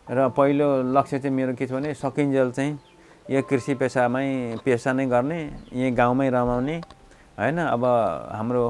र पहिलो लक्ष्य चाहिँ मेरो के छ भने सकिन्जेल चाहिँ यो कृषि पेसा नै गर्ने, यही गाउँमै रमाउने हैन। अब हाम्रो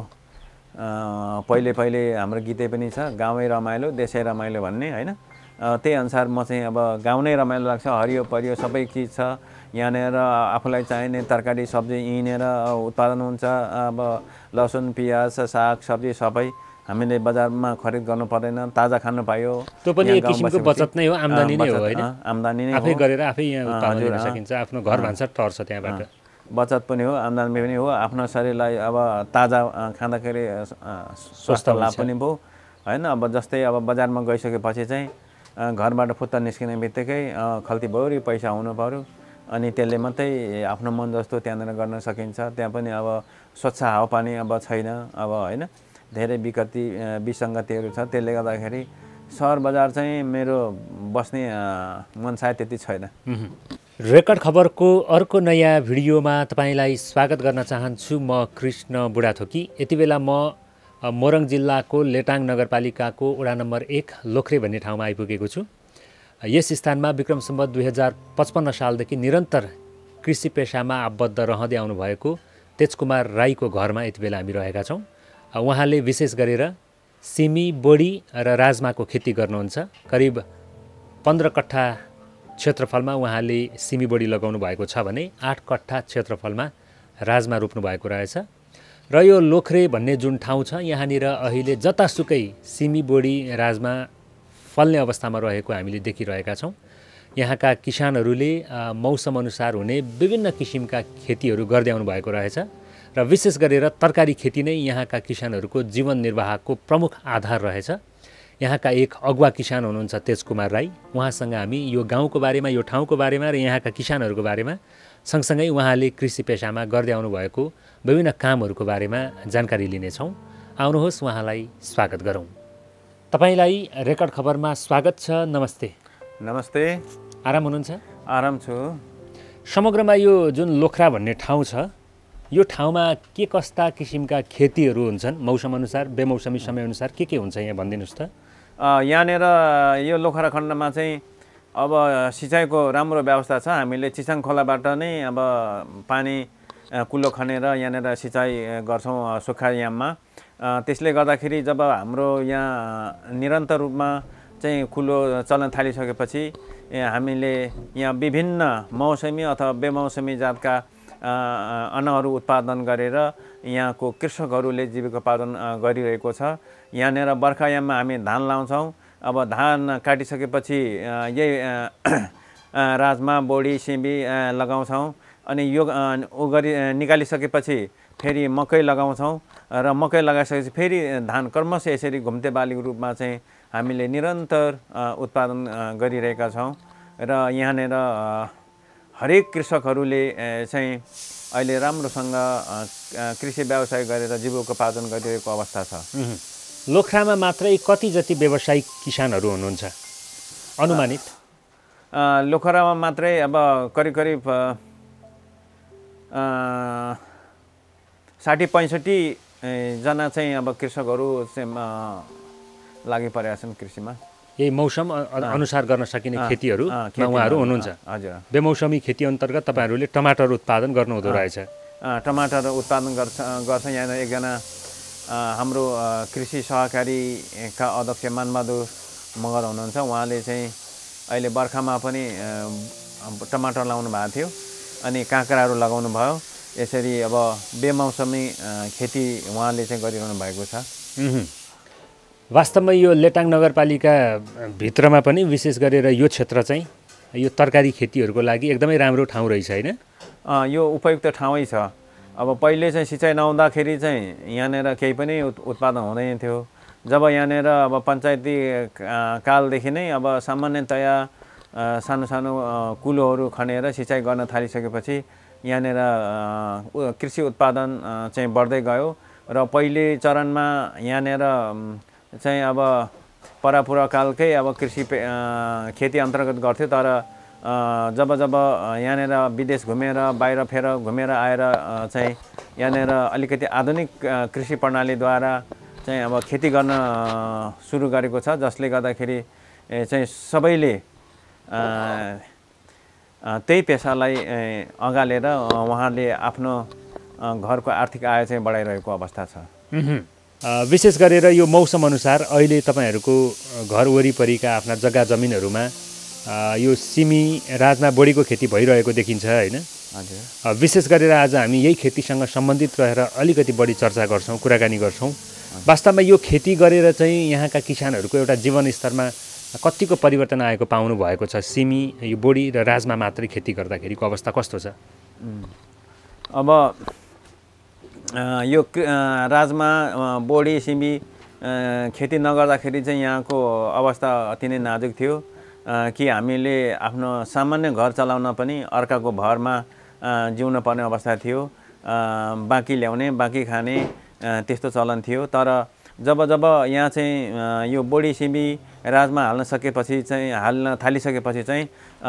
पहिले हाम्रो गीतै पनि छ, गाउँमै रमाइलो देशै रमाइलो भन्ने हैन। त्यही अनुसार म चाहिँ अब गाउँ नै रमाइलो लाग्छ। हरियो परियो सबै चिज छ यहाँनिर, आफूलाई चाहिने तरकारी सब्जी यहीँनिर उत्पादन हुन्छ। अब लसुन पियाज साग सब्जी सबै हामीले बजारमा खरिद गर्नु पर्दैन, ताजा खानु पायो। त्यो पनि एक किसिमको बचत नै हो, आम्दानी नै हो हैन। आम्दानी नै हो, आफै गरेर आफै यहाँ उत्पादन गर्न सकिन्छ, आफ्नो घर भान्सा टर्छ त्यहाँबाट। बचत पनि हो, आम्दानी पनि हो। आफ्नो शरीरलाई अब ताजा खाँदाखेरि स्वस्थ लाभ पनि भयो हैन। अब जस्तै अब बजारमा गइसकेपछि चाहिँ घरबाट फुत्त निस्किने बित्तिकै खल्ती भौरी पैसा हुनु पर्यो, अनि त्यसले मात्रै आफ्नो मन जस्तो त्यहाँनिर गर्न सकिन्छ। त्यहाँ पनि अब स्वच्छ हावापानी अब छैन अब हैन, धेरै विसङ्गतिहरू छ। त्यसले गर्दाखेरि सहर बजार चाहिँ मेरो बस्ने मन सायद त्यति छैन। रेकर्ड खबरको अर्को नयाँ भिडियोमा तपाईँलाई स्वागत गर्न चाहन्छु। म कृष्ण बुढाथोकी। यति बेला म मोरङ जिल्लाको लेटाङ नगरपालिकाको वडा नम्बर 1 लोख्रे भन्ने ठाउँमा आइपुगेको छु। यस स्थानमा विक्रम सम्वत 2055 सालदेखि निरन्तर कृषि पेसामा आबद्ध रहँदै आउनुभएको तेजकुमार राईको घरमा यति बेला हामी रहेका छौँ। उहाँले विशेष गरेर सिमी, बोडी र राजमाको खेती गर्नुहुन्छ। करिब 15 कट्ठा क्षेत्रफलमा उहाँले सिमी बोडी लगाउनु भएको छ भने 8 कट्ठा क्षेत्रफलमा राजमा रोप्नु भएको रहेछ। र यो लोख्रे भन्ने जुन ठाउँ छ यहाँनिर अहिले जतासुकै सिमी बोडी राजमा फल्ने अवस्थामा रहेको हामीले देखिरहेका छौँ। यहाँका किसानहरूले मौसम अनुसार हुने विभिन्न किसिमका खेतीहरू गर्दै आउनु भएको रहेछ र विशेष गरेर तरकारी खेती नै यहाँका किसानहरूको जीवन निर्वाहको प्रमुख आधार रहेछ। यहाँका एक अगुवा किसान हुनुहुन्छ तेजकुमार राई। उहाँसँग हामी यो गाउँको बारेमा, यो ठाउँको बारेमा र यहाँका किसानहरूको बारेमा सँगसँगै उहाँले कृषि पेसामा गर्दै आउनुभएको विभिन्न कामहरूको बारेमा जानकारी लिनेछौँ। आउनुहोस् उहाँलाई स्वागत गरौँ। तपाईँलाई रेकर्ड खबरमा स्वागत छ। नमस्ते। नमस्ते। आराम हुनुहुन्छ? आराम छु। समग्रमा यो जुन लोख्रा भन्ने ठाउँ छ, यो ठाउँमा के कस्ता किसिमका खेतीहरू हुन्छन्? मौसम अनुसार, बेमौसमी समयअनुसार के हुन्छ यहाँ भनिदिनुहोस् त। यहाँनिर यो लोखरा खण्डमा चाहिँ अब सिँचाइको राम्रो व्यवस्था छ। हामीले चिसाङ खोलाबाट नै अब पानी कुलो खनेर यहाँनिर सिँचाइ गर्छौँ सुक्खा याममा। त्यसले गर्दाखेरि जब हाम्रो यहाँ निरन्तर रूपमा चाहिँ कुलो चल्न थालिसकेपछि हामीले यहाँ विभिन्न मौसमी अथवा बेमौसमी जातका अन्नहरू उत्पादन गरेर यहाँको कृषकहरूले जीविकोपार्जन गरिरहेको छ। यहाँनिर बर्खायाममा हामी धान लाउँछौँ। अब धान काटिसकेपछि यही राजमा, बोडी, सिमी लगाउँछौँ। अनि यो निकालिसकेपछि फेरि मकै लगाउँछौँ र मकै लगाइसकेपछि फेरि धान क्रमशः यसरी घुम्ते बालीको रूपमा चाहिँ हामीले निरन्तर उत्पादन गरिरहेका छौँ। र यहाँनिर हरेक कृषकहरूले चाहिँ अहिले राम्रोसँग कृषि व्यवसाय गरेर जीविकोपार्जन गरिरहेको अवस्था छ। लोख्रामा मात्रै कति जति व्यावसायिक किसानहरू हुनुहुन्छ अनुमानित? लोखरामा मात्रै अब करिब 60-65 जना चाहिँ अब कृषकहरू चाहिँ लागि परेका छन् कृषिमा। यही मौसम अनुसार गर्न सकिने खेतीहरूमा उहाँहरू हुनुहुन्छ। हजुर। बेमौसमी खेती अन्तर्गत तपाईँहरूले टमाटर उत्पादन गर्नुहुँदो रहेछ। टमाटर उत्पादन गर्छ। यहाँ एकजना हाम्रो कृषि सहकारीका अध्यक्ष मानबहादुर मगर हुनुहुन्छ। उहाँले चाहिँ अहिले बर्खामा पनि टमाटर लगाउनु भएको थियो अनि काँक्राहरू लगाउनु भयो। यसरी अब बेमौसमी खेती उहाँले चाहिँ गरिरहनु भएको छ। वास्तवमा यो लेटाङ नगरपालिका भित्रमा पनि विशेष गरेर यो क्षेत्र चाहिँ यो तरकारी खेतीहरूको लागि एकदमै राम्रो ठाउँ रहेछ हैन? यो उपयुक्त ठाउँै छ। अब पहिले चाहिँ सिँचाइ नहुँदाखेरि चाहिँ यहाँनिर केही पनि उत्पादन हुँदैन थियो। जब यहाँनिर अब पञ्चायती कालदेखि नै अब सामान्यतया सानो सानो कुलोहरू खनेर सिँचाइ गर्न थालिसकेपछि यहाँनिर कृषि उत्पादन चाहिँ बढ्दै गयो। र पहिले चरणमा यहाँनिर चाहिँ अब परापुरा कालकै अब कृषि खेती अन्तर्गत गर्थ्यो। तर जब यहाँनिर विदेश घुमेर बाहिर फेर घुमेर आएर चाहिँ यहाँनिर अलिकति आधुनिक कृषि प्रणालीद्वारा चाहिँ अब खेती गर्न सुरु गरेको छ, जसले गर्दाखेरि चाहिँ सबैले त्यही पेसालाई अँगालेर उहाँले आफ्नो घरको आर्थिक आय चाहिँ बढाइरहेको अवस्था छ। विशेष गरेर यो मौसम अनुसार अहिले तपाईँहरूको घर वरिपरिका आफ्ना जग्गा जमिनहरूमा यो सिमी राजमा बोडीको खेती भइरहेको देखिन्छ होइन? हजुर। विशेष गरेर आज हामी यही खेतीसँग सम्बन्धित रहेर अलिकति बढी चर्चा गर्छौँ, कुराकानी गर्छौँ। वास्तवमा यो खेती गरेर चाहिँ यहाँका किसानहरूको एउटा जीवनस्तरमा कतिको परिवर्तन आएको पाउनु भएको छ? सिमी, यो बोडी र राजमा मात्रै खेती गर्दाखेरिको अवस्था कस्तो छ? अब यो राजमा, बोडी, सिमी खेती नगर्दाखेरि चाहिँ यहाँको अवस्था अति नै नाजुक थियो कि हामीले आफ्नो सामान्य घर चलाउन पनि अर्काको भरमा जिउन पर्ने अवस्था थियो। बाँकी ल्याउने, बाँकी खाने त्यस्तो चलन थियो। तर जब यहाँ चाहिँ यो बोडी, सिमी, राजमा हाल्न थालिसकेपछि चाहिँ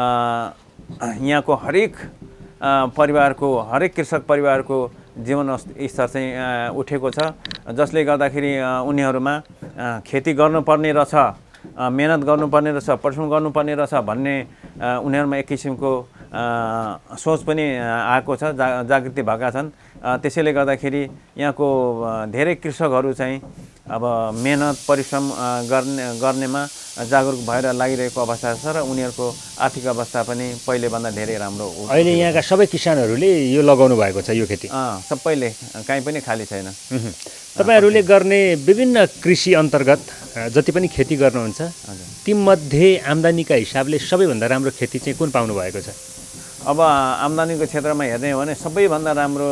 यहाँको हरेक परिवारको, हरेक कृषक परिवारको जीवन स्तर चाहिँ उठेको छ, जसले गर्दाखेरि उनीहरूमा खेती गर्नुपर्ने रहेछ, मेहनत गर्नुपर्ने रहेछ, परिश्रम गर्नुपर्ने रहेछ भन्ने उनीहरूमा एक किसिमको सोच पनि आएको छ, जागृति भएका छन्। त्यसैले गर्दाखेरि यहाँको धेरै कृषकहरू चाहिँ अब मेहनत परिश्रम गर्नेमा जागरुक भएर लागिरहेको अवस्था छ र उनीहरूको आर्थिक अवस्था पनि पहिलेभन्दा धेरै राम्रो हो। अहिले यहाँका सबै किसानहरूले यो लगाउनु भएको छ यो खेती? सबैले, कहीँ पनि खाली छैन। तपाईँहरूले गर्ने विभिन्न कृषि अन्तर्गत जति पनि खेती गर्नुहुन्छ तीमध्ये आम्दानीका हिसाबले सबैभन्दा राम्रो खेती चाहिँ कुन पाउनु भएको छ? अब आम्दानीको क्षेत्रमा हेर्ने हो भने सबैभन्दा राम्रो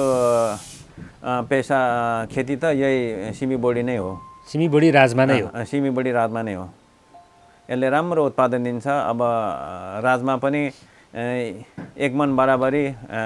पेसा खेती त यही सिमी बोडी नै हो। सिमी बोडी राजमा नै हो? सिमी बोडी राजमा नै हो। यसले राम्रो उत्पादन दिन्छ। अब राजमा पनि 1 मन बराबरी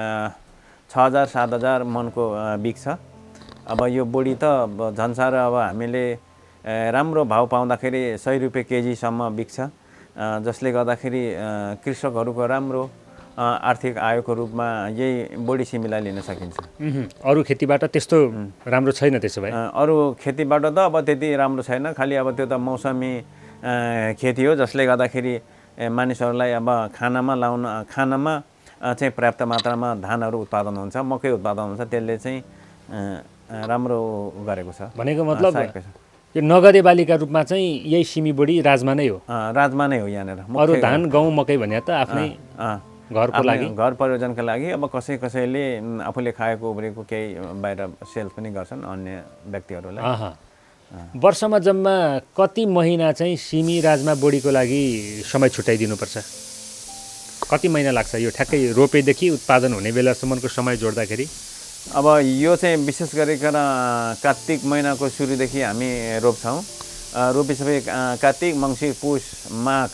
6,000-7,000 मनको बिक्छ। अब यो बोडी त झन् साह्रो, अब हामीले राम्रो भाउ पाउँदाखेरि 100 रुपियाँ केजीसम्म बिक्छ, जसले गर्दाखेरि कृषकहरूको राम्रो आर्थिक आयको रूपमा यही बोडी सिमीलाई लिन सकिन्छ। अरू खेतीबाट त्यस्तो राम्रो छैन? त्यसो भए अरू खेतीबाट त अब त्यति राम्रो छैन, खालि अब त्यो त मौसमी खेती हो, जसले गर्दाखेरि मानिसहरूलाई अब खानामा चाहिँ पर्याप्त मात्रामा धानहरू उत्पादन हुन्छ, मकै उत्पादन हुन्छ, त्यसले चाहिँ राम्रो गरेको छ। भनेको मतलब यो नगदे बालीका रूपमा चाहिँ यही सिमी बोडी राजमा नै हो? राजमा नै हो यहाँनिर। अरू धान, गहुँ, मकै भने त आफ्नै घरको लागि, घर प्रयोजनका लागि। अब कसैले आफूले खाएको उब्रेको केही बाहिर सेल पनि गर्छन् अन्य व्यक्तिहरूलाई। वर्षमा जम्मा कति महिना चाहिँ सिमी राजमा बोडीको लागि समय छुट्याइदिनुपर्छ? कति महिना लाग्छ यो ठ्याक्कै रोपेदेखि उत्पादन हुने बेलासम्मको समय जोड्दाखेरि? अब यो चाहिँ विशेष गरिकन कार्तिक महिनाको सुरुदेखि हामी रोप्छौँ। रोपिसके कार्तिक, मङ्सिर, पुष, माघ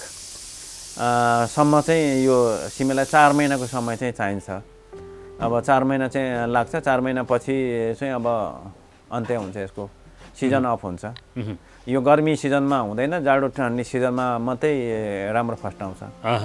सम्म चाहिँ यो सिमीलाई 4 महिनाको समय चाहिँ चाहिन्छ। अब 4 महिना चाहिँ लाग्छ। 4 महिनापछि चाहिँ अब अन्त्य हुन्छ, यसको सिजन अफ हुन्छ। यो गर्मी सिजनमा हुँदैन, जाडो ठन्डी सिजनमा मात्रै राम्रो फस्टाउँछ।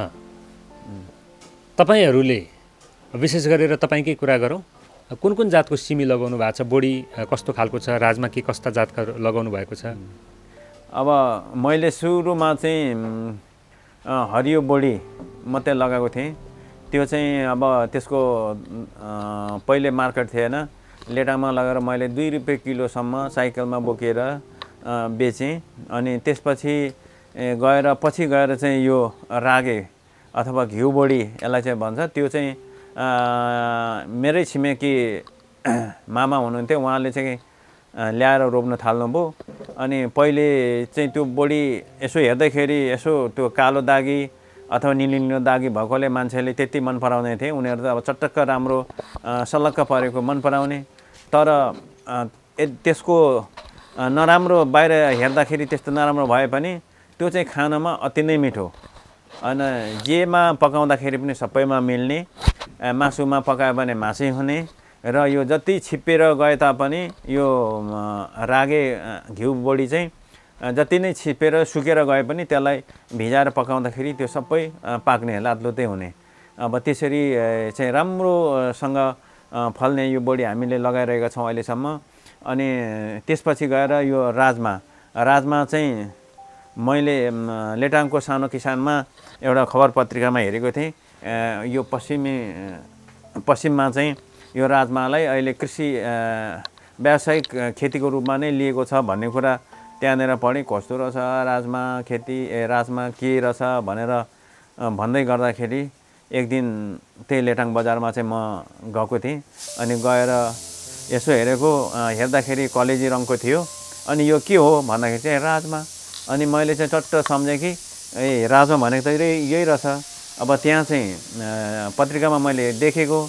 तपाईँहरूले विशेष गरेर तपाईँकै कुरा गरौँ, कुन कुन जातको सिमी लगाउनु भएको छ? बोडी कस्तो खालको छ? राजमा के कस्ता जातका लगाउनु भएको छ? अब मैले सुरुमा चाहिँ हरियो बोडी मात्रै लगाएको थिएँ। त्यो चाहिँ अब त्यसको पहिले मार्केट थिएन। लेटाङमा लगेर मैले 2 रुपियाँ किलोसम्म साइकलमा बोकेर बेचेँ। अनि त्यसपछि पछि गएर चाहिँ यो रागे अथवा घिउ बोडी यसलाई चाहिँ भन्छ, त्यो चाहिँ मेरै छिमेकी मामा हुनुहुन्थ्यो, उहाँले चाहिँ ल्याएर रोप्न थाल्नुभयो। अनि पहिले चाहिँ त्यो बोडी यसो हेर्दाखेरि यसो त्यो कालो दागी अथवा निलो दागी भएकोले मान्छेले त्यति मन पराउने थिए। उनीहरू त अब चटक्क राम्रो सलक्क परेको मन पराउने। तर त्यसको नराम्रो बाहिर हेर्दाखेरि त्यस्तो नराम्रो भए पनि त्यो चाहिँ खानामा अति नै मिठो, अनि जेमा पकाउँदाखेरि पनि सबैमा मिल्ने। मासुमा पकायो भने मासै हुने। र यो जति छिप्पेर गए तापनि यो रागे घिउ बोडी चाहिँ जति नै छिप्पेर सुकेर गए पनि त्यसलाई भिजाएर पकाउँदाखेरि त्यो सबै पाक्ने, लातलुतै हुने। अब त्यसरी चाहिँ राम्रोसँग फल्ने यो बोडी हामीले लगाइरहेका छौँ अहिलेसम्म। अनि त्यसपछि गएर यो राजमा चाहिँ मैले लेटाङको सानो किसानमा एउटा खबर पत्रिकामा हेरेको थिएँ। यो पश्चिममा चाहिँ यो राजमालाई अहिले कृषि व्यावसायिक खेतीको रूपमा नै लिएको छ भन्ने कुरा त्यहाँनिर पढेँ। कस्तो रहेछ राजमा खेती, राजमा के रहेछ भनेर भन्दै गर्दाखेरि एक दिन त्यही लेटाङ बजारमा चाहिँ म गएको थिएँ। अनि गएर यसो हेर्दाखेरि कलेजी रङको थियो। अनि यो के हो भन्दाखेरि चाहिँ राजमा। अनि मैले चाहिँ चट्ट सम्झेँ कि राजमा भनेको त यही रहेछ। अब त्यहाँ चाहिँ पत्रिकामा मैले देखेको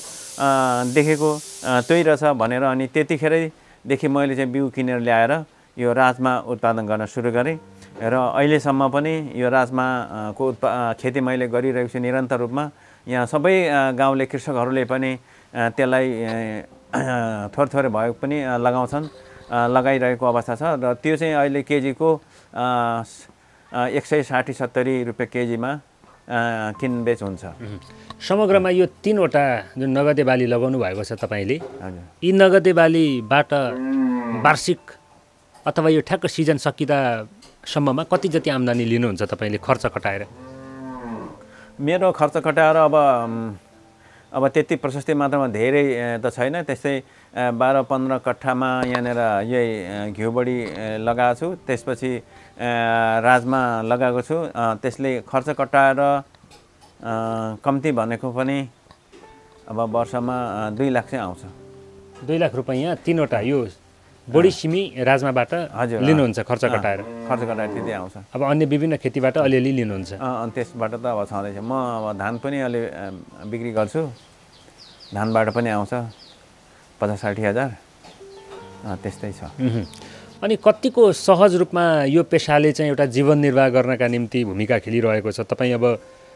त्यही रहेछ भनेर अनि त्यतिखेरैदेखि मैले चाहिँ बिउ किनेर ल्याएर यो राजमा उत्पादन गर्न सुरु गरेँ। र अहिलेसम्म पनि यो राजमाको खेती मैले गरिरहेको छु निरन्तर रूपमा। यहाँ सबै गाउँले कृषकहरूले पनि त्यसलाई थोरै भए पनि लगाइरहेको अवस्था छ। र त्यो चाहिँ अहिले केजीको 160-170 रुपियाँ केजीमा किनबेच हुन्छ। समग्रमा यो 3वटा जुन नगदे बाली लगाउनु भएको छ तपाईँले, यी नगदे बालीबाट वार्षिक अथवा यो ठ्याक्क सिजन सकिँदासम्ममा कति जति आम्दानी लिनुहुन्छ तपाईँले खर्च कटाएर? मेरो खर्च कटाएर अब त्यति प्रशस्ति मात्रामा धेरै त छैन। त्यस्तै 12-15 कट्ठामा यहाँनिर यही घिउ बढी लगाएको छु। त्यसपछि राजमा लगाएको छु। त्यसले खर्च कटाएर कम्ती भनेको पनि अब वर्षमा 2 लाख चाहिँ आउँछ। 2 लाख रुपैयाँ 3वटा यो बढी सिमी राजमाबाट लिनुहुन्छ खर्च कटाएर? खर्च कटाएर त्यति आउँछ। अब अन्य विभिन्न खेतीबाट अलिअलि लिनुहुन्छ? अनि त्यसबाट त अब छँदैछ। म अब धान पनि अलि बिक्री गर्छु। धानबाट पनि आउँछ 50-60 हजार त्यस्तै छ। अनि कतिको सहज रूपमा यो पेसाले चाहिँ एउटा जीवन निर्वाह गर्नका निम्ति भूमिका खेलिरहेको छ? तपाईँ अब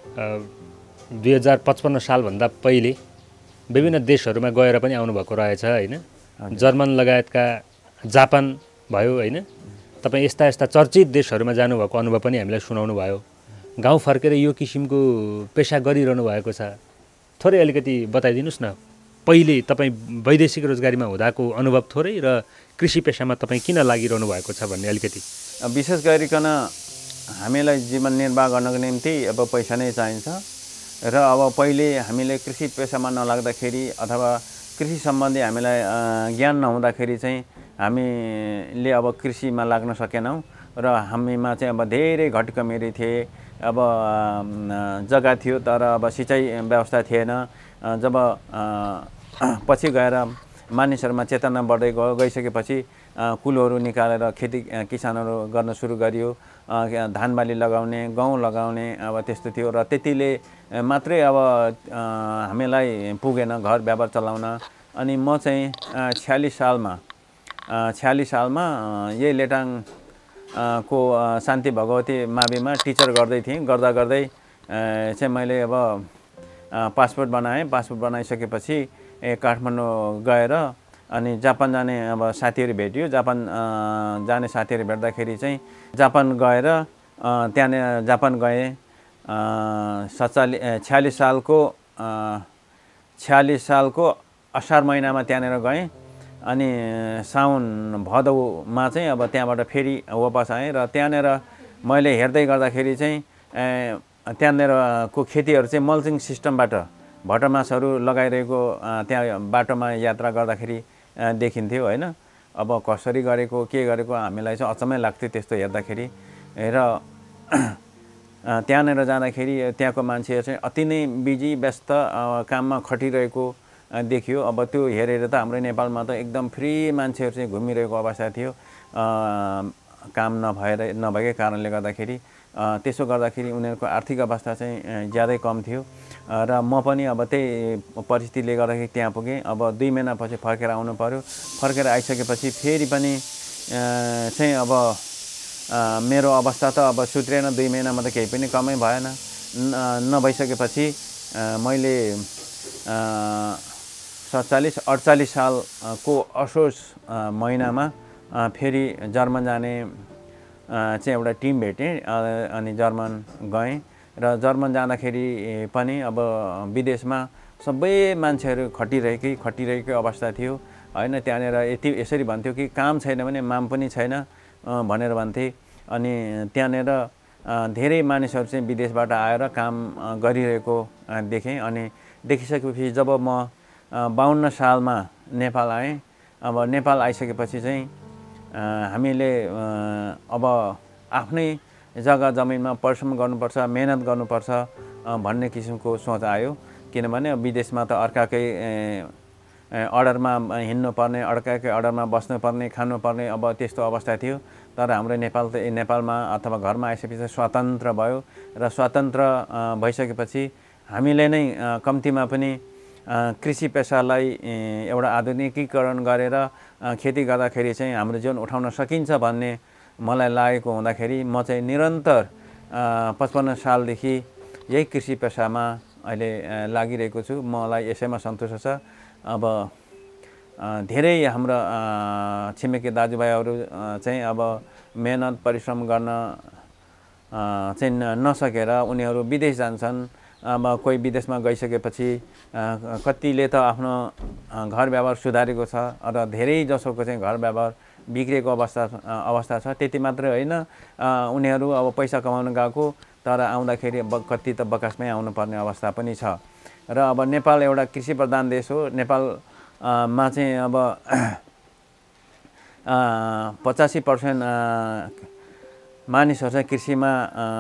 2055 सालभन्दा पहिले विभिन्न देशहरूमा गएर पनि आउनुभएको रहेछ होइन? जर्मन लगायतका जापान भयो होइन? तपाईँ यस्ता चर्चित देशहरूमा जानुभएको अनुभव पनि हामीलाई सुनाउनु भयो। गाउँ फर्केर यो किसिमको पेसा गरिरहनु भएको छ। थोरै अलिकति बताइदिनुहोस् न। पहिले तपाईँ वैदेशिक रोजगारीमा हुँदाको अनुभव थोरै र कृषि पेसामा तपाईँ किन लागिरहनु भएको छ भन्ने अलिकति। विशेष गरिकन हामीलाई जीवन निर्वाह गर्नको निम्ति अब पैसा नै चाहिन्छ। र अब पहिले हामीले कृषि पेसामा नलाग्दाखेरि अथवा कृषि सम्बन्धी हामीलाई ज्ञान नहुँदाखेरि चाहिँ हामीले अब कृषिमा लाग्न सकेनौँ। र हामीमा चाहिँ अब धेरै घटी कमजोरी थिए। अब जग्गा थियो तर अब सिँचाइ व्यवस्था थिएन। जब पछि गएर मानिसहरूमा चेतना बढ्दै गइसकेपछि कुलोहरू निकालेर किसानहरू गर्न सुरु गरियो। धान बाली लगाउने, गहुँ लगाउने अब त्यस्तो थियो। र त्यतिले मात्रै अब हामीलाई पुगेन घर व्यवहार चलाउन। अनि म चाहिँ 46 सालमा यही लेटाङ को शान्ति भगवती माविमा टिचर गर्दै थिएँ। गर्दै चाहिँ मैले अब पासपोर्ट बनाएँ। पासपोर्ट बनाइसकेपछि काठमाडौँ गएर अनि जापान जाने अब साथीहरू भेटियो। जापान जाने साथीहरू भेट्दाखेरि चाहिँ जापान गएर त्यहाँनिर जापान गएँ। 46 सालको असार महिनामा त्यहाँनिर गएँ। अनि साउन भदौमा चाहिँ अब त्यहाँबाट फेरि वापस आएँ। र त्यहाँनिर मैले हेर्दै गर्दाखेरि चाहिँ त्यहाँनिरको खेतीहरू चाहिँ मल्चिङ सिस्टमबाट भटमासहरू लगाइरहेको त्यहाँ बाटोमा यात्रा गर्दाखेरि देखिन्थ्यो होइन। अब कसरी गरेको के गरेको हामीलाई चाहिँ अचम्मै लाग्थ्यो त्यस्तो हेर्दाखेरि। र त्यहाँनिर जाँदाखेरि त्यहाँको मान्छेहरू चाहिँ अति नै बिजी व्यस्त काममा खटिरहेको देखियो। अब त्यो हेरेर त हाम्रो नेपालमा त एकदम फ्री मान्छेहरू चाहिँ घुमिरहेको अवस्था थियो काम नभएकै कारणले गर्दाखेरि। त्यसो गर्दाखेरि उनीहरूको आर्थिक अवस्था चाहिँ ज्यादै कम थियो। र म पनि अब त्यही परिस्थितिले गर्दाखेरि त्यहाँ पुगेँ। अब 2 महिनापछि फर्केर आउनु पर्यो। फर्केर आइसकेपछि फेरि पनि चाहिँ अब मेरो अवस्था त अब सुध्रेन। 2 महिनामा त केही पनि कमै भएन। नभइसकेपछि मैले 47-48 सालको असोज महिनामा फेरि जर्मन जाने चाहिँ एउटा टिम भेटेँ। अनि जर्मन गएँ। र जर्मन जाँदाखेरि पनि अब विदेशमा सबै मान्छेहरू खटिरहेकै अवस्था थियो होइन। त्यहाँनिर यसरी भन्थ्यो कि काम छैन भने माम पनि छैन भनेर भन्थे। अनि त्यहाँनिर धेरै मानिसहरू चाहिँ विदेशबाट आएर काम गरिरहेको देखेँ। अनि देखिसकेपछि जब म 52 सालमा नेपाल आएँ, अब नेपाल आइसकेपछि चाहिँ हामीले अब आफ्नै जग्गा जमिनमा परिश्रम गर्नुपर्छ, मेहनत गर्नुपर्छ भन्ने किसिमको सोच आयो। किनभने विदेशमा त अर्काकै अर्डरमा हिँड्नुपर्ने, अर्काकै अर्डरमा बस्नुपर्ने, खानुपर्ने अब त्यस्तो अवस्था थियो। तर हाम्रो नेपालमा अथवा घरमा आइसकेपछि स्वतन्त्र भयो र स्वतन्त्र भइसकेपछि हामीले नै कम्तीमा पनि कृषि पेसालाई एउटा आधुनिकीकरण गरेर खेती गर्दाखेरि चाहिँ हाम्रो जीवन उठाउन सकिन्छ भन्ने मलाई लागेको हुँदाखेरि म चाहिँ निरन्तर 55 सालदेखि यही कृषि पेसामा अहिले लागिरहेको छु। मलाई यसैमा सन्तोष छ। अब धेरै हाम्रा छिमेकी दाजुभाइहरू चाहिँ अब मेहनत परिश्रम गर्न चाहिँ नसकेर उनीहरू विदेश जान्छन्। अब कोही विदेशमा गइसकेपछि कतिले त आफ्नो घर व्यवहार सुधारेको छ र धेरै जसोको चाहिँ घर व्यवहार बिग्रेको अवस्था छ। त्यति मात्रै होइन, उनीहरू अब पैसा कमाउन गएको तर आउँदाखेरि कति त बकासमै आउनुपर्ने अवस्था पनि छ। र अब नेपाल एउटा कृषि प्रधान देश हो। नेपालमा चाहिँ अब 85% मानिसहरू चाहिँ कृषिमा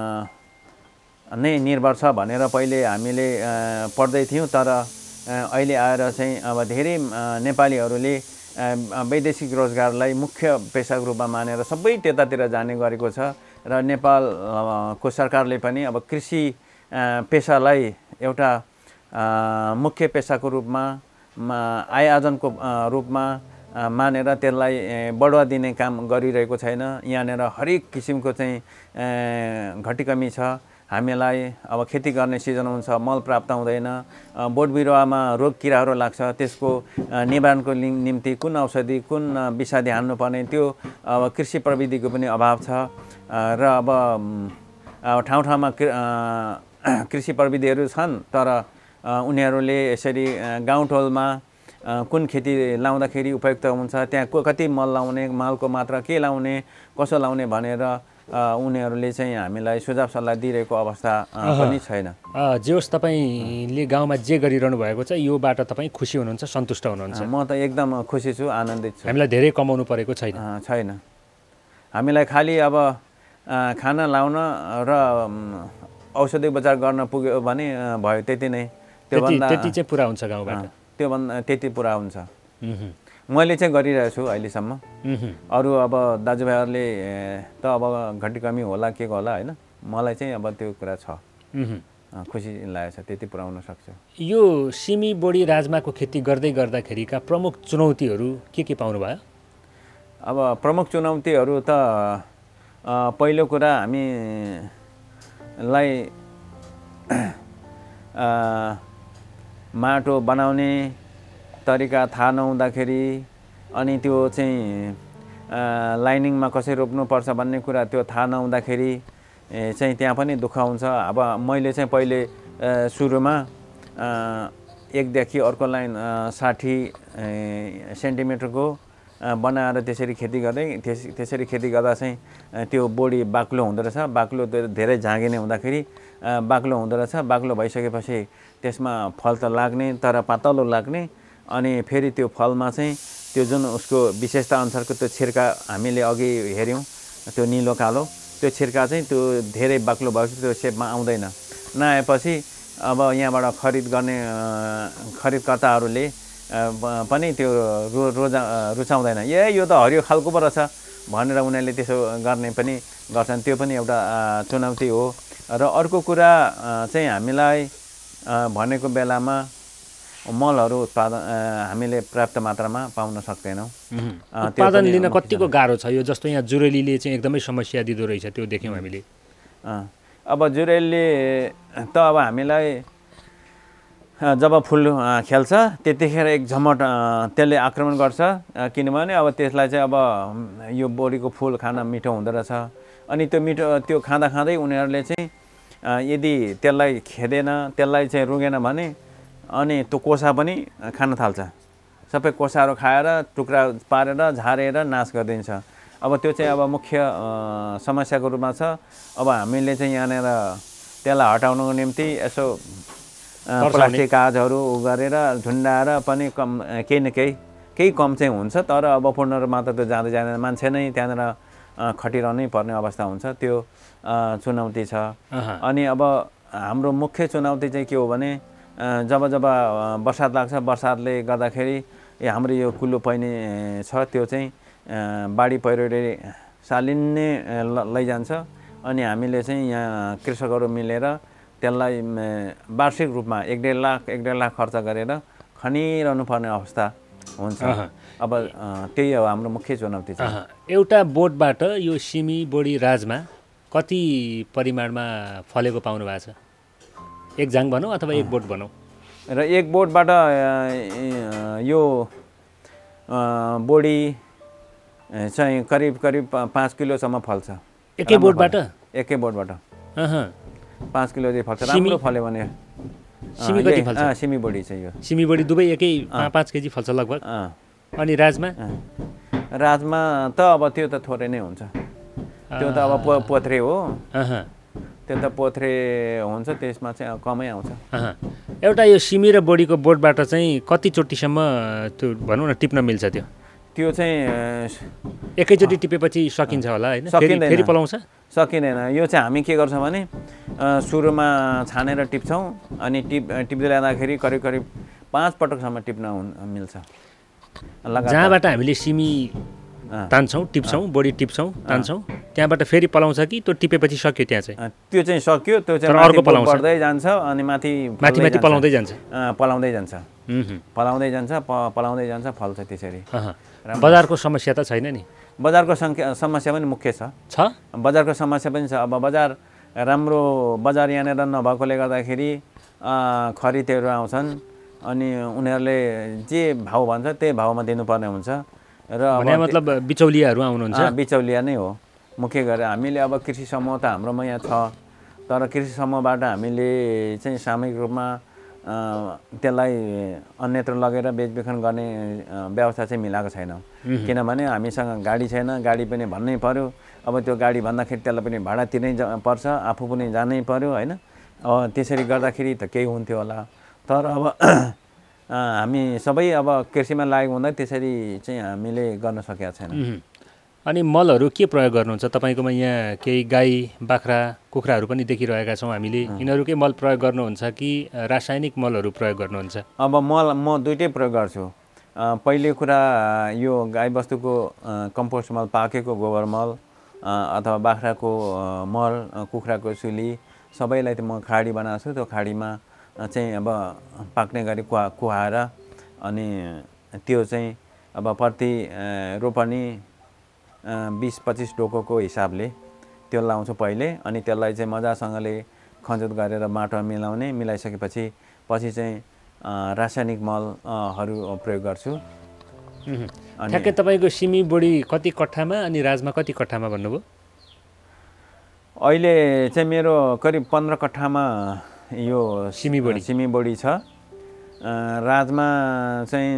नै निर्भर छ भनेर पहिले हामीले पढ्दै थियौँ। तर अहिले आएर चाहिँ अब धेरै नेपालीहरूले वैदेशिक रोजगारलाई मुख्य पेसाको रूपमा मानेर सबै त्यतातिर जाने गरेको छ। र नेपालको सरकारले पनि अब कृषि पेसालाई एउटा मुख्य पेसाको रूपमा आय आर्जनको रूपमा मानेर त्यसलाई बढुवा दिने काम गरिरहेको छैन। यहाँनिर हरेक किसिमको चाहिँ घटी कमी छ। हामीलाई अब खेती गर्ने सिजन हुन्छ, मल प्राप्त हुँदैन, बोट बिरुवामा रोग किराहरू लाग्छ, त्यसको निवारणको निम्ति कुन औषधि कुन विषादी हान्नुपर्ने त्यो अब कृषि प्रविधिको पनि अभाव छ। र अब ठाउँ ठाउँमा कृषि प्रविधिहरू छन् तर उनीहरूले यसरी गाउँटोलमा कुन खेती लाउँदाखेरि उपयुक्त हुन्छ, त्यहाँ कति मल लाउने, मलको मात्रा के लाउने, कसो लाउने भनेर उनीहरूले चाहिँ हामीलाई सुझाव सल्लाह दिइरहेको अवस्था पनि छैन। जे होस्, तपाईँले गाउँमा जे गरिरहनु भएको छ योबाट तपाईँ खुसी हुनुहुन्छ, सन्तुष्ट हुनुहुन्छ? म त एकदम खुसी छु, आनन्दित छु। हामीलाई धेरै कमाउनु परेको छैन? हामीलाई खालि अब खाना लाउन र औषधि उपचार गर्न पुग्यो भने भयो, त्यति नै। त्यति चाहिँ पुरा हुन्छ गाउँबाट? त्योभन्दा त्यति पुरा हुन्छ। मैले चाहिँ गरिरहेको छु अहिलेसम्म। अरू अब दाजुभाइहरूले त अब घटी कमी होला के होला होइन, मलाई चाहिँ अब त्यो कुरा छ, खुसी लागेको छ, त्यति पुऱ्याउन सक्छु। यो सिमी बोडी राजमाको खेती गर्दै गर्दाखेरिका प्रमुख चुनौतीहरू के पाउनु भयो? अब प्रमुख चुनौतीहरू त पहिलो कुरा हामीलाई माटो बनाउने तरिका थाहा नहुँदाखेरि अनि त्यो चाहिँ लाइनिङमा कसरी रोप्नुपर्छ भन्ने कुरा त्यो थाहा नहुँदाखेरि चाहिँ त्यहाँ पनि दुःख हुन्छ। अब मैले चाहिँ पहिले सुरुमा एकदेखि अर्को लाइन 60 सेन्टिमिटरको बनाएर त्यसरी खेती गर्दै त्यसरी खेती गर्दा चाहिँ त्यो बोडी बाक्लो हुँदो रहेछ। बाक्लो धेरै झाँगिने हुँदाखेरि बाक्लो हुँदो रहेछ। बाक्लो भइसकेपछि त्यसमा फल त लाग्ने तर पातलो लाग्ने। अनि फेरि त्यो फलमा चाहिँ त्यो जुन उसको विशेषता अनुसारको त्यो छिर्का हामीले अघि हेऱ्यौँ, त्यो निलो कालो त्यो छिर्का चाहिँ त्यो धेरै बाक्लो भएपछि त्यो सेपमा आउँदैन। नआएपछि अब यहाँबाट खरिद गर्ने खरिदकर्ताहरूले पनि त्यो रुचाउँदैन, यो त हरियो खालको पो रहेछ भनेर उनीहरूले त्यसो गर्ने पनि गर्छन्। त्यो पनि एउटा चुनौती हो। र अर्को कुरा चाहिँ हामीलाई भनेको बेलामा मलहरू हामीले पर्याप्त मात्रामा पाउन सक्दैनौँ। उत्पादन लिन कतिको गाह्रो छ यो? जस्तो यहाँ जुरेलीले चाहिँ एकदमै समस्या दिँदो रहेछ, त्यो देख्यौँ हामीले। अब जुरेलीले त अब हामीलाई जब फुल खेल्छ त्यतिखेर एक झमट त्यसले आक्रमण गर्छ। किनभने अब त्यसलाई चाहिँ अब यो बोडीको फुल खान मिठो हुँदो रहेछ। अनि त्यो मिठो त्यो खाँदा खाँदै उनीहरूले चाहिँ यदि त्यसलाई खेदेन, त्यसलाई चाहिँ रुगेन भने अनि त्यो कोसा पनि खान थाल्छ। सबै कोसाहरू खाएर टुक्रा पारेर झारेर नाश गरिदिन्छ। अब त्यो चाहिँ अब मुख्य समस्याको रूपमा छ। अब हामीले चाहिँ यहाँनिर त्यसलाई हटाउनको निम्ति यसो प्लास्टिक कागजहरू गरेर झुन्डाएर पनि कम केही कम चाहिँ हुन्छ, तर अब पूर्ण रूपमा त त्यो जाँदै जाँदैन, मान्छे नै त्यहाँनिर खटिरहनै पर्ने अवस्था हुन्छ, त्यो चुनौती छ। अनि अब हाम्रो मुख्य चुनौती चाहिँ के हो भने जब बर्सात लाग्छ, बर्सातले गर्दाखेरि हाम्रो यो कुल्लो पहिने छ त्यो चाहिँ बाढी पहिरोले सालिन्ने लैजान्छ। अनि हामीले चाहिँ यहाँ कृषकहरू मिलेर त्यसलाई वार्षिक रूपमा 1.5 लाख खर्च गरेर खनिरहनु पर्ने अवस्था हुन्छ। अब त्यही हो हाम्रो मुख्य चुनौती छ। एउटा बोटबाट यो सिमी बोडी राजमा कति परिमाणमा फलेको पाउनु भएको छ? एक जाङ भनौँ अथवा एक बोट भनौँ। र एक बोटबाट यो बोडी चाहिँ करिब 5 किलोसम्म फल्छ। एकै बोटबाट? एकै बोटबाट 5 किलो चाहिँ फल्छ। राम्रो फल्यो भने। सिमी कति फल्छ? सिमी बोडी चाहिँ यो सिमी बोडी दुवै एकै 5 केजी फल्छ लगभग। अनि राजमा? राजमा त अब त्यो त थोरै नै हुन्छ, त्यो त अब पोथ्रे हो, त्यो त पोथ्रे हुन्छ, त्यसमा चाहिँ कमै आउँछ। एउटा यो सिमी र बोडीको बोटबाट चाहिँ कतिचोटिसम्म त्यो भनौँ न टिप्न मिल्छ? त्यो चाहिँ एकैचोटि टिपेपछि सकिन्छ होला होइन? सकिँदैन, फेरि पलाउँछ? सकिँदैन। यो चाहिँ हामी के गर्छौँ भने सुरुमा छानेर टिप्छौँ, अनि टिप्दै लाँदाखेरि करिब 5 पटकसम्म टिप्न मिल्छ। जहाँबाट हामीले सिमी तान्छौँ, टिप्छौँ, बोडी टिप्छौँ, तान्छौँ, त्यहाँबाट फेरि पलाउँछ कि त्यो टिपेपछि सक्यो? त्यहाँ चाहिँ त्यो चाहिँ सक्यो, त्यो चाहिँ अर्को पलाउँछ, बढ्दै जान्छ अनि माथि पलाउँदै जान्छ, पलाउँदै जान्छ, फल्छ त्यसरी। बजारको समस्या त छैन नि? बजारको समस्या पनि मुख्य छ। बजारको समस्या पनि छ। अब राम्रो बजार यहाँनिर नभएकोले गर्दाखेरि खरिदेहरू आउँछन्, अनि उनीहरूले जे भाउ भन्छ त्यही भाउमा दिनुपर्ने हुन्छ। र मतलब बिचौलियाहरू आउनुहुन्छ? बिचौलिया नै हो मुख्य गरेर। हामीले अब कृषि समूह त हाम्रोमा यहाँ छ, तर कृषि समूहबाट हामीले चाहिँ सामूहिक रूपमा त्यसलाई अन्यत्र लगेर बेचबिखन गर्ने व्यवस्था चाहिँ मिलाएको छैन। किनभने हामीसँग गाडी छैन, गाडी पनि भन्नै पर्यो। अब त्यो गाडी भन्दाखेरि त्यसलाई पनि भाडा तिर्नै पर्छ, आफू पनि जानै पर्यो होइन। त्यसरी गर्दाखेरि त केही हुन्थ्यो होला, तर अब हामी सबै अब कृषिमा लागेको हुँदा त्यसरी चाहिँ हामीले गर्न सकेका छैनौँ। अनि मलहरू के प्रयोग गर्नुहुन्छ तपाईँकोमा? यहाँ केही गाई बाख्रा कुखुराहरू पनि देखिरहेका छौँ हामीले, यिनीहरूकै मल प्रयोग गर्नुहुन्छ कि रासायनिक मलहरू प्रयोग गर्नुहुन्छ? अब म दुइटै प्रयोग गर्छु। पहिलो कुरा यो गाईबस्तुको कम्पोस्ट मल, पाकेको गोबर मल अथवा बाख्राको मल, कुखुराको सुली सबैलाई त म खाडी बनाएको छु। त्यो खाडीमा चाहिँ अब पाक्ने गरी कुहाएर अनि त्यो चाहिँ अब प्रति रोपनी 20-25 डोकोको हिसाबले त्यो लाउँछु पहिले। अनि त्यसलाई चाहिँ मजासँगले खनजोत गरेर माटोमा मिलाइसकेपछि चाहिँ रासायनिक मलहरू प्रयोग गर्छु। ठ्याक्कै तपाईँको सिमी बोडी कति कट्ठामा अनि राजमा कति कट्ठामा भन्नुभयो? अहिले चाहिँ मेरो करिब 15 कट्ठामा यो सिमी बोडी छ। राजमा चाहिँ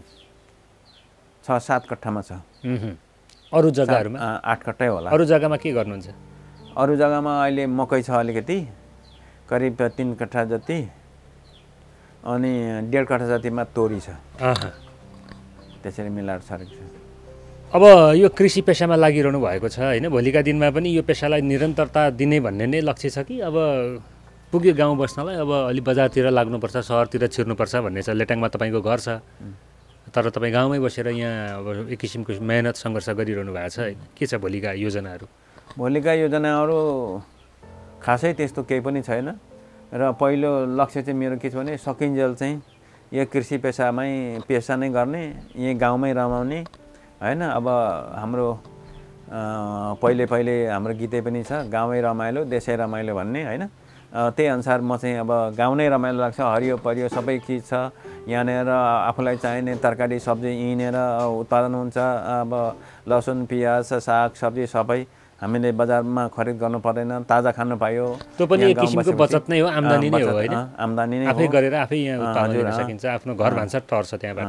6-7 कट्ठामा छ। अरू जग्गाहरूमा 8 कट्टै होला। अरू जग्गामा के गर्नुहुन्छ? अरू जग्गामा अहिले मकै छ अलिकति, करिब 3 कट्ठा जति, अनि 1.5 कट्ठा जतिमा तोरी छ। त्यसरी मिलाएर छरेको छ। अब यो कृषि पेसामा लागिरहनु भएको छ होइन? भोलिका दिनमा पनि यो पेसालाई निरन्तरता दिने भन्ने नै लक्ष्य छ कि अब पुग्यो गाउँ बस्नलाई, अब अलि बजारतिर लाग्नुपर्छ, सहरतिर छिर्नुपर्छ भन्ने छ? लेटाङमा तपाईँको घर छ, तर तपाईँ गाउँमै बसेर यहाँ अब एक किसिमको मेहनत सङ्घर्ष गरिरहनु भएको छ होइन? के छ भोलिका योजनाहरू? भोलिका योजनाहरू खासै त्यस्तो केही पनि छैन। र पहिलो लक्ष्य चाहिँ मेरो के छ भने सकिन्जेल चाहिँ यो कृषि पेसा नै गर्ने, यहीँ गाउँमै रमाउने होइन। अब हाम्रो पहिले हाम्रो गीतै पनि छ, गाउँमै रमाइलो देशै रमाइलो भन्ने होइन। त्यही अनुसार म चाहिँ अब गाउँ नै रमाइलो लाग्छ। हरियो परियो सबै चिज छ यहाँनिर, आफूलाई चाहिने तरकारी सब्जी यहीँनिर उत्पादन हुन्छ। अब लसुन प्याज साग सब्जी सबै हामीले बजारमा खरिद गर्नु पर्दैन, ताजा खानु पायो। त्यो पनि एक किसिमको बचत नै हो, आम्दानी नै हो होइन? आम्दानी नै आफै गरेर आफै यहाँ उत्पादन गर्न सकिन्छ, आफ्नो घर भान्सा टर्छ त्यहाँबाट।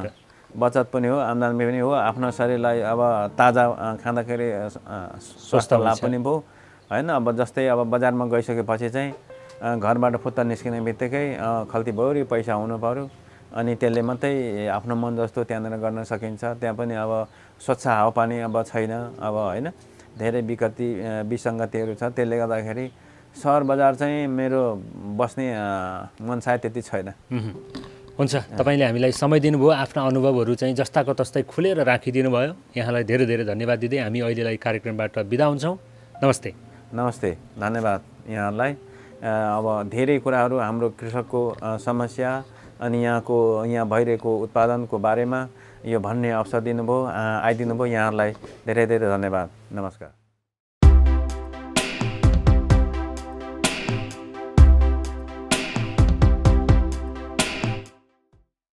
बचत पनि हो, आम्दानी पनि हो, आफ्नो शरीरलाई अब ताजा खाँदाखेरि स्वस्थ लाभ पनि भयो हैन। अब जस्तै अब बजारमा गइसकेपछि चाहिँ घरबाट फुत्त निस्किने बित्तिकै खल्ती भौरी पैसा हुनु पर्यो, अनि त्यसले मात्रै आफ्नो मन जस्तो त्यहाँनिर गर्न सकिन्छ। त्यहाँ पनि अब स्वच्छ हावापानी अब छैन अब हैन, धेरै विसङ्गतिहरू छ। त्यसले गर्दाखेरि सहर बजार चाहिँ मेरो बस्ने मन सायद त्यति छैन। हुन्छ, तपाईँले हामीलाई समय दिनुभयो, आफ्ना अनुभवहरू चाहिँ जस्ताको तस्तै खुलेर राखिदिनु भयो। यहाँलाई धेरै धेरै धन्यवाद दिँदै हामी अहिलेलाई कार्यक्रमबाट बिदा हुन्छौँ। नमस्ते। नमस्ते, धन्यवाद यहाँलाई। अब धेरै कुराहरू हाम्रो कृषकको समस्या अनि यहाँ भइरहेको उत्पादनको बारेमा यो भन्ने अवसर दिनुभयो, आइदिनुभयो। यहाँलाई धेरै धेरै धन्यवाद। नमस्कार।